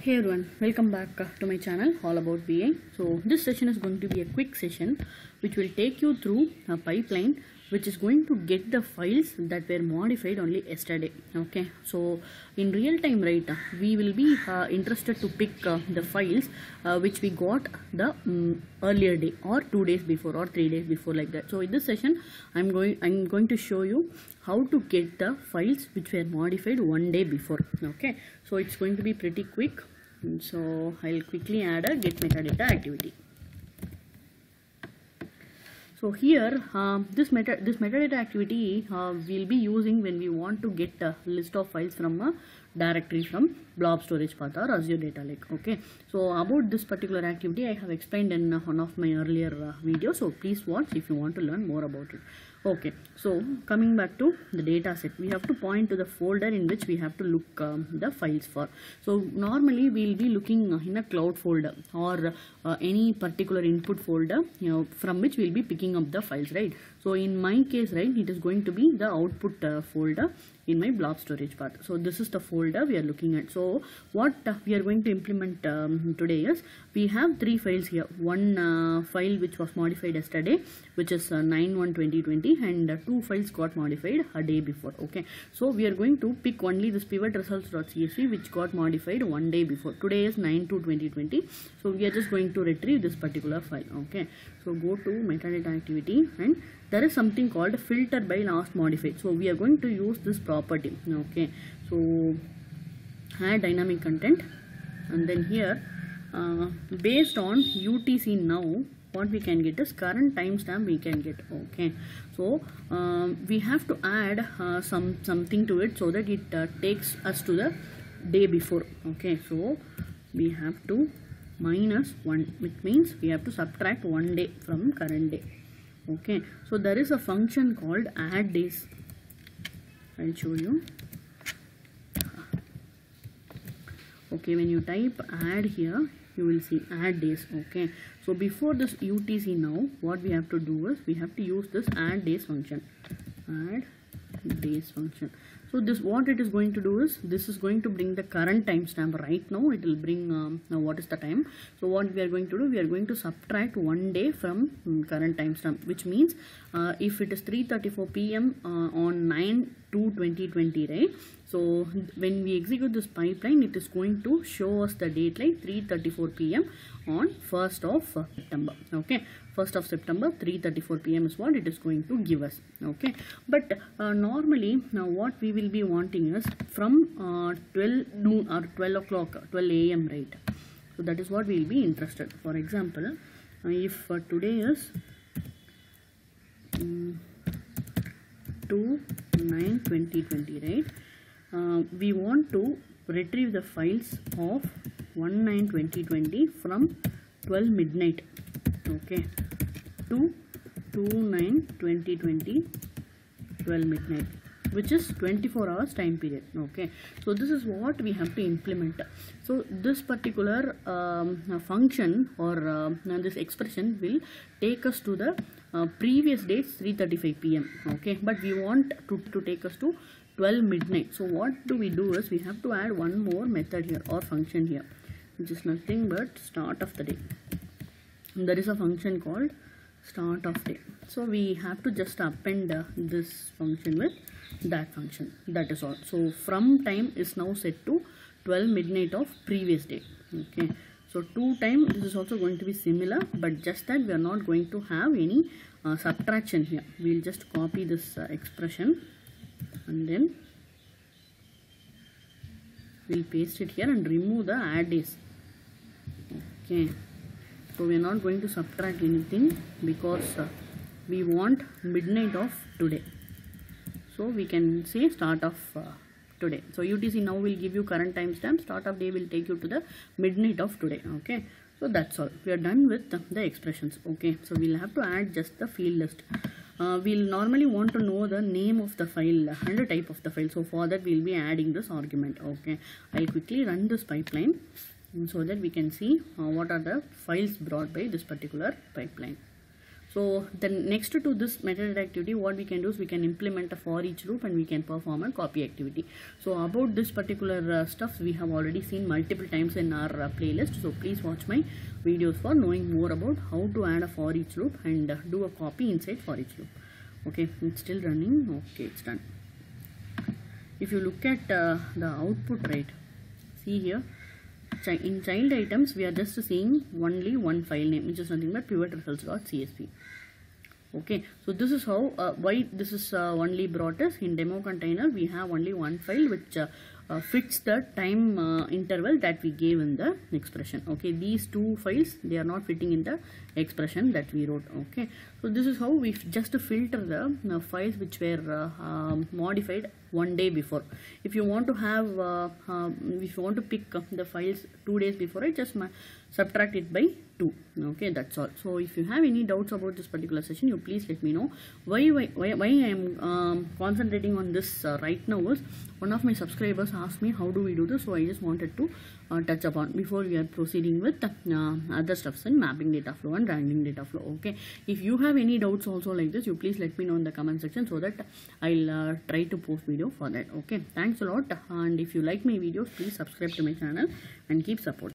Hey everyone, welcome back to my channel all about BA. So this session is going to be a quick session which will take you through a pipeline which is going to get the files that were modified only yesterday. Okay, so in real time, right, we will be interested to pick the files which we got the earlier day or 2 days before or 3 days before, like that. So in this session I'm going to show you how to get the files which were modified 1 day before. Okay, so it's going to be pretty quick. So I'll quickly add a get metadata activity. So here this metadata activity we'll be using when we want to get a list of files from a directory from blob storage path or Azure Data Lake. Okay, so about this particular activity I have explained in one of my earlier videos, so please watch if you want to learn more about it. Okay, so coming back to the data set, we have to point to the folder in which we have to look the files for. So normally we'll be looking in a cloud folder or any particular input folder, from which we'll be picking up the files, right? So in my case, right, it is going to be the output folder in my blob storage path. So this is the folder we are looking at. So what we are going to implement today is we have 3 files here. One file which was modified yesterday, which is 9/1/2020, and 2 files got modified a day before. Okay, so we are going to pick only this pivot results.csv which got modified 1 day before. Today is 9/2/2020, so we are just going to retrieve this particular file. Okay, so go to metadata activity, and there is something called filter by last modified. So we are going to use this property. Okay, so add dynamic content, and then here based on UTC now, what we can get is current timestamp we can get. Okay, so we have to add something to it so that it takes us to the day before. Okay, so we have to -1, which means we have to subtract 1 day from current day. Okay, so there is a function called add days. I'll show you. Okay, when you type add here, you will see add days. Okay, so before this UTC now, what we have to do is we have to use this add days function. Add days function. So this, what it is going to do is, this is going to bring the current timestamp. Right now it will bring now what is the time. So what we are going to do, we are going to subtract 1 day from current timestamp, which means if it is 3:34 p.m. On 9/2/2020, right? So when we execute this pipeline, it is going to show us the date like 3:34 p.m. on 1st of September. Okay, 1st of September 3:34 p.m. is what it is going to give us. Okay, but normally now what we will be wanting is from 12 noon or 12 o'clock, 12 a.m. right? So that is what we will be interested. For example, if today is 2/9/2020, right? We want to retrieve the files of 1/9/2020 from 12 midnight. Okay, to 2/9/2020 12 midnight, which is 24 hours time period. Okay, so this is what we have to implement. So this particular function or this expression will take us to the previous dates 3:35 p.m. okay, but we want to take us to 12 midnight. So what do we do is we have to add one more method here or function here, which is nothing but start of the day. And there is a function called start of day. So we have to just append this function with that function. That is all. So from time is now set to 12 midnight of previous day. Okay, so to time, this is also going to be similar, but just that we are not going to have any subtraction here. We'll just copy this expression and then we'll paste it here and remove the add days. Okay, so we are not going to subtract anything because we want midnight of today. So we can say start of today. So UTC now will give you current timestamp, start of day will take you to the midnight of today. Okay, so that's all. We are done with the expressions. Okay, so we'll have to add just the field list. We'll normally want to know the name of the file and the type of the file. So for that we'll be adding this argument. Okay, I'll quickly run this pipeline so that we can see what are the files brought by this particular pipeline. So then next to this metadata activity, what we can do is we can implement a for each loop and we can perform a copy activity. So about this particular stuff we have already seen multiple times in our playlist. So please watch my videos for knowing more about how to add a for each loop and do a copy inside for each loop. Okay, it's still running. Okay, it's done. If you look at the output, right, see here in child items we are just seeing only one file name, which is nothing but pivot results.csv. Okay, so this is how why this is only brought us in demo container. We have only one file which fits the time interval that we gave in the expression. Okay, these two files, they are not fitting in the expression that we wrote. Okay, so this is how we just filter the files which were modified one day before. If you want to have if you want to pick the files 2 days before, I just subtract it by 2. Okay, that's all. So if you have any doubts about this particular session, you please let me know. Why I am concentrating on this right now is one of my subscribers asked me how do we do this, so I just wanted to touch upon before we are proceeding with other stuffs in mapping data flow and wrangling data flow. Okay, if you have any doubts also like this, you please let me know in the comment section so that I'll try to post video for that. Okay, thanks a lot, and if you like my videos, please subscribe to my channel and keep supporting.